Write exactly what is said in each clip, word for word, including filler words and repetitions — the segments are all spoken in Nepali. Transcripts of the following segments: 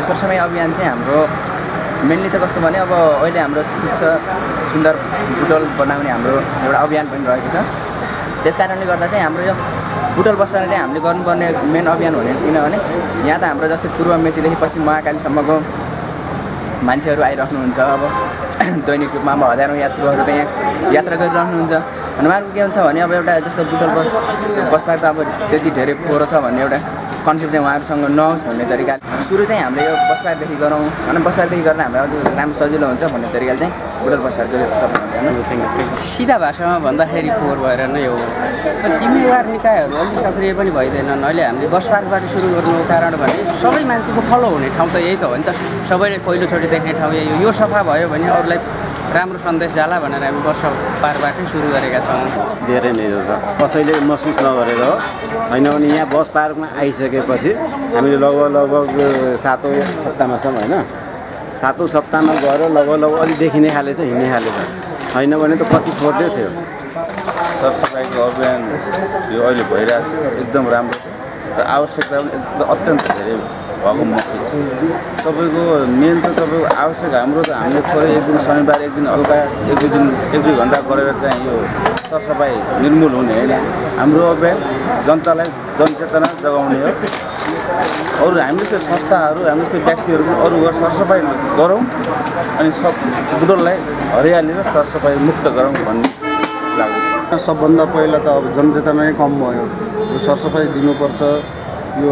सरसफाइ अभियान चाहिँ हाम्रो मेनली त कस्तो भने अब अहिले हाम्रो स्वच्छ सुन्दर बुटवल बनाउने हाम्रो एउटा अभियान पनि रहेको छ। त्यसकारणले गर्दा चाहिँ हाम्रो यो बुटवल बस्दामा चाहिँ हामीले गर्नुपर्ने मेन अभियान हुने किनभने यहाँ त हाम्रो जस्तै पूर्व मेचीदेखि पश्चिम महाकालीसम्मको मान्छेहरू आइराख्नुहुन्छ। अब दैनिक रूपमा अब हजारौँ यात्रुहरू त यहाँ यात्रा गरिरहनुहुन्छ। अनि उहाँहरूको के हुन्छ भने अब एउटा जस्तो बुटवल बसपार्क त अब त्यति धेरै फोहोर छ भन्ने एउटा कन्सेप्ट चाहिँ उहाँहरूसँग नहोस् भन्ने तरिकाले सुरु चाहिँ हामीले यो बसपार्कदेखि गरौँ अनि बसपार्कदेखि गर्दा हामीलाई अझ राम्रो सजिलो हुन्छ भन्ने तरिकाले चाहिँ बुटवल बसपार्कको सबै सिधा भाषामा भन्दाखेरि फोहोर भएर नै हो। जिम्मेवार निकायहरू अलिक सक्रिय पनि भइदिएनन्। अहिले हामीले बसपार्कबाट सुरु गर्नुको कारण भने सबै मान्छेको फलो हुने ठाउँ त यही त हो नि त। सबैले पहिलोचोटि देख्ने ठाउँ यही हो। यो सफा भयो भने अरूलाई राम्रो सन्देश जाला भनेर हामी बसपार्कबाटै सुरु गरेका छौँ। धेरै नै छ कसैले महसुस नगरेर हो होइन भने यहाँ बस पार्कमा आइसकेपछि हामीले लगभग लगभग सातौँ सप्ताहमा छौँ होइन। सातौँ सप्ताहमा गएर लगभग लगभग अलिक देखिने खाले छ हिँड्ने खाले छ होइन भने त कति फोर्दै थियो। सरसफाइको अभियान यो अहिले भइरहेको छ एकदम राम्रो छ र आवश्यकता पनि एकदम अत्यन्त धेरै भएको महसुस छ। तपाईँको मेन त तपाईँको आवश्यक हाम्रो त हामीले थोरै एक दिन शनिबार एक दिन हल्का एक दुई दिन एक दुई घन्टा गरेर चाहिँ यो सरसफाइ निर्मूल हुने होइन। हाम्रो अभियान जनतालाई जनचेतना जगाउने हो। अरू हामी जस्तो संस्थाहरू हामी जस्तो व्यक्तिहरू पनि अरू घर सरसफाइ गरौँ अनि सब बुटवललाई हरियाली र सरसफाइ मुक्त गरौँ भन्ने लाग्छ। सबभन्दा पहिला त अब जनचेतना नै कम भयो। यो सरसफाइ दिनुपर्छ यो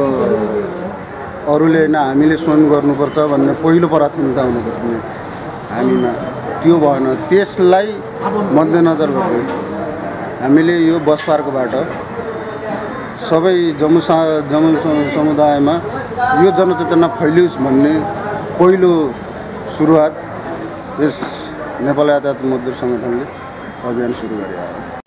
अरूले होइन हामीले स्वयं गर्नुपर्छ भन्ने पहिलो प्राथमिकता हुनुपर्ने हामीमा त्यो भएन। त्यसलाई मध्यनजर गर्दै हामीले यो बस पार्कबाट सबै जम्मू जम्मू समुदायमा यो जनचेतना फैलियोस् भन्ने पहिलो सुरुवात यस नेपाल यातायात मजदुर सङ्गठनले अभियान सुरु गरे।